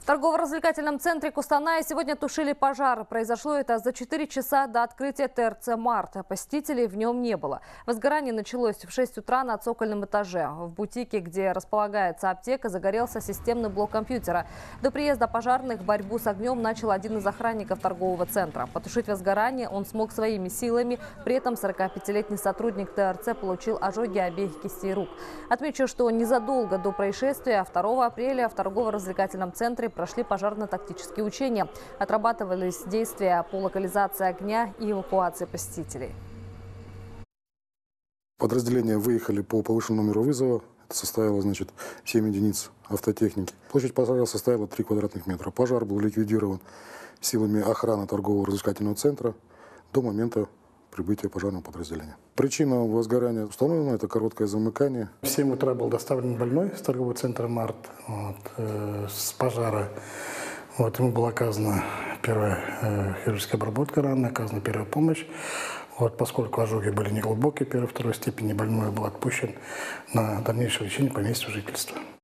торгово-развлекательном центре Кустаная сегодня тушили пожар. Произошло это за 4 часа до открытия ТРЦ «Март». Посетителей в нем не было. Возгорание началось в 6 утра на цокольном этаже. В бутике, где располагается аптека, загорелся системный блок компьютера. До приезда пожарных борьбу с огнем начал один из охранников торгового центра. Потушить возгорание он смог своими силами. При этом 45-летний сотрудник ТРЦ получил ожоги обеих кистей рук. Отмечу, что незадолго до происшествия 2 апреля в торгово-развлекательном центре прошли пожарно-тактические учения. Отрабатывались действия по локализации огня и эвакуации посетителей. Подразделения выехали по повышенному номеру вызова. Это составило, 7 единиц автотехники. Площадь пожара составила 3 квадратных метра. Пожар был ликвидирован силами охраны торгово-развлекательного центра до момента прибытия пожарного подразделения. Причина возгорания установлена, это короткое замыкание. В 7 утра был доставлен больной с торгового центра «Март» с пожара. Ему была оказана первая хирургическая обработка раны, оказана первая помощь. Поскольку ожоги были неглубокие, первой и второй степени, больной был отпущен на дальнейшее лечение по месту жительства.